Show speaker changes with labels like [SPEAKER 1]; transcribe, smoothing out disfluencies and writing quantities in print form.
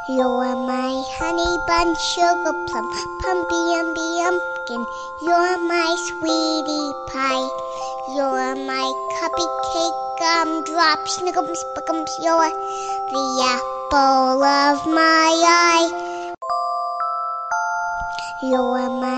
[SPEAKER 1] You're my honey bun, sugar plum, pumpy umby umpkin. You're my sweetie pie. You're my cupcake gumdrop, snickums, spickums. You're the apple of my eye. You're my